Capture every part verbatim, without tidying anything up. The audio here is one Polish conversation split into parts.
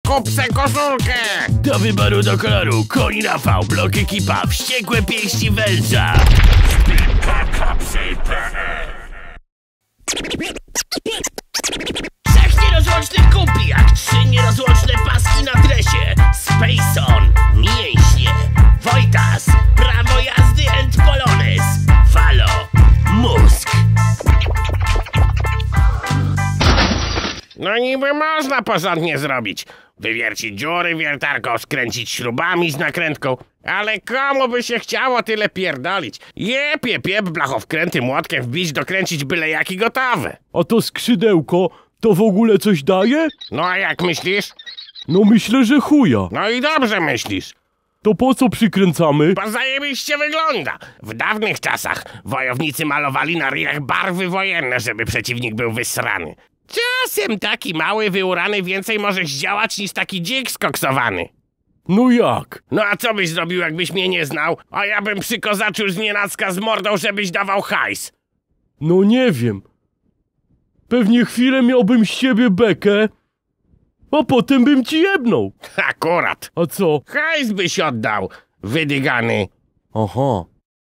kup se koszulkę! Do wyboru do koloru Koni Rafał, blok ekipa, wściekłe pięści węża. Trzech nierozłącznych kumpli, jak trzy nierozłączne paski na dresie. Spacon, mięśnie, Wojtas, prawo jazdy and Polones, Falo, mózg. No niby można porządnie zrobić. Wywiercić dziury wiertarką, skręcić śrubami z nakrętką. Ale komu by się chciało tyle pierdolić? Jep, jep, jep, blachowkręty młotkiem wbić, dokręcić byle jaki gotowy. A to skrzydełko to w ogóle coś daje? No a jak myślisz? No myślę, że chuja. No i dobrze myślisz. To po co przykręcamy? Bo zajebiście wygląda. W dawnych czasach wojownicy malowali na ryjach barwy wojenne, żeby przeciwnik był wysrany. Czasem taki mały, wyurany więcej może zdziałać niż taki dzik skoksowany. No jak? No a co byś zrobił, jakbyś mnie nie znał? A ja bym przykozaczył znienacka z mordą, żebyś dawał hajs. No nie wiem. Pewnie chwilę miałbym z siebie bekę, a potem bym ci jebnął. Akurat. A co? Hajs byś oddał, wydygany. Aha.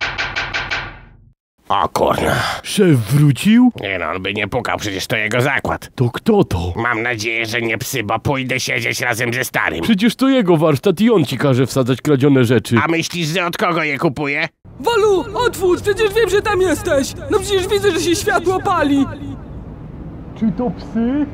O kurna. Szef wrócił? Nie no, on by nie pukał, przecież to jego zakład. To kto to? Mam nadzieję, że nie psy, bo pójdę siedzieć razem ze starym. Przecież to jego warsztat i on ci każe wsadzać kradzione rzeczy. A myślisz, że od kogo je kupuje? Walu, otwórz, przecież wiem, że tam jesteś! No przecież widzę, że się światło pali! Czy to psy?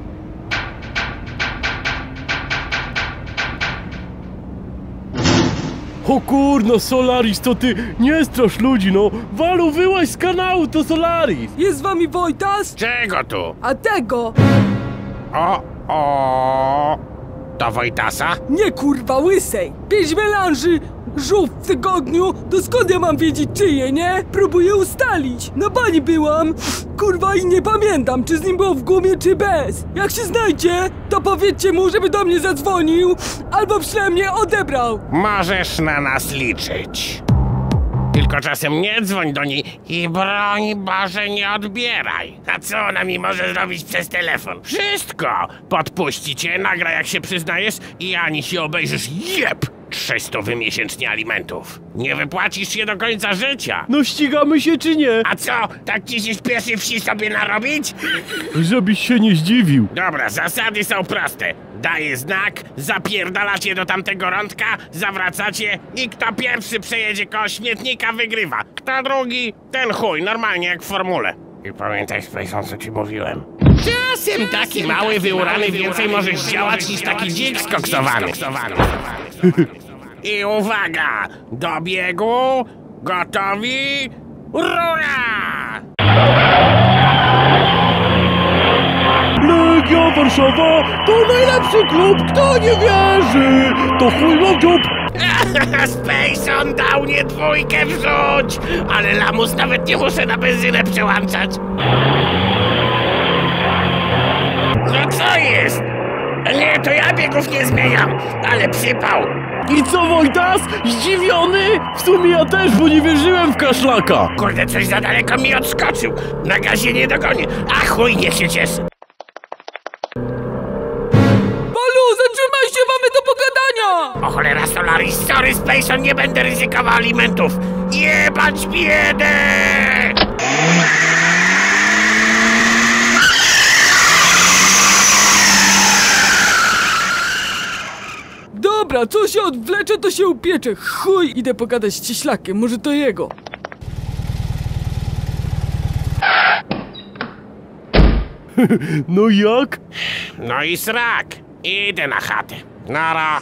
O kurno, Solaris, to ty nie strasz ludzi, no! Walu, wyłaź z kanału, to Solaris! Jest z wami Wojtas? Czego tu? A tego? O, o, to Wojtasa? Nie kurwa, łysej! Pięć melanży żółw w tygodniu, to skąd ja mam wiedzieć czyje, nie? Próbuję ustalić. Na bani byłam, kurwa, i nie pamiętam, czy z nim było w gumie, czy bez. Jak się znajdzie, to powiedzcie mu, żeby do mnie zadzwonił, albo przynajmniej odebrał. Możesz na nas liczyć. Tylko czasem nie dzwoń do niej i broń Boże nie odbieraj. A co ona mi może zrobić przez telefon? Wszystko! Podpuści cię, nagra jak się przyznajesz i ani się obejrzysz, jeb! trzysta miesięcznie alimentów. Nie wypłacisz się do końca życia. No ścigamy się czy nie? A co? Tak ci się śpieszy wsi sobie narobić? Żebyś się nie zdziwił. Dobra, zasady są proste. Daję znak, zapierdalacie do tamtego rądka, zawracacie i kto pierwszy przejedzie koło śmietnika, wygrywa. Kto drugi, ten chuj, normalnie jak w formule. I pamiętaj, Spacon, co ci mówiłem. Czasem taki mały, wyurany więcej może zdziałać niż taki dzik skoksowany. I uwaga, do biegu, gotowi, rura! Legia Warszawa to najlepszy klub, kto nie wierzy, to chuj ma dziób. Spacon dał nie dwójkę wrzuć, ale lamus nawet nie muszę na benzynę przełączać. No co jest? Nie, to ja biegów nie zmieniam, ale przypał. I co, Wojtas? Zdziwiony? W sumie ja też, bo nie wierzyłem w kaszlaka. Kurde, coś za daleko mi odskoczył. Na gazie nie dogonię. A chuj, niech się cieszy. Walu, zatrzymaj się, mamy do pogadania! O cholera, Solaris, sorry, Spacon, nie będę ryzykował alimentów. Jebać biedę! Dobra, co się odwlecze, to się upiecze. Chuj, idę pogadać z cieślakiem, może to jego. No jak? No i srak. Idę na chatę. Nara.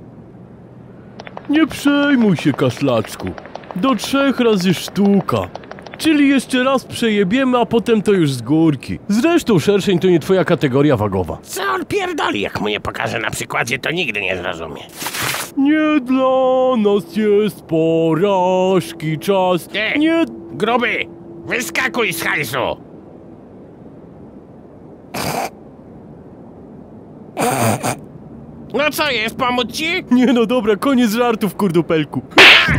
Nie przejmuj się, kaszlaczku. Do trzech razy sztuka. Czyli jeszcze raz przejebiemy, a potem to już z górki. Zresztą szerszeń to nie twoja kategoria wagowa. Co on pierdoli? Jak mu nie pokaże na przykładzie, to nigdy nie zrozumie. Nie dla nas jest porażki czas. Ty, Nie... gruby, wyskakuj z hajsu. No co jest, pomóc ci? Nie no dobra, koniec żartów, kurdupelku.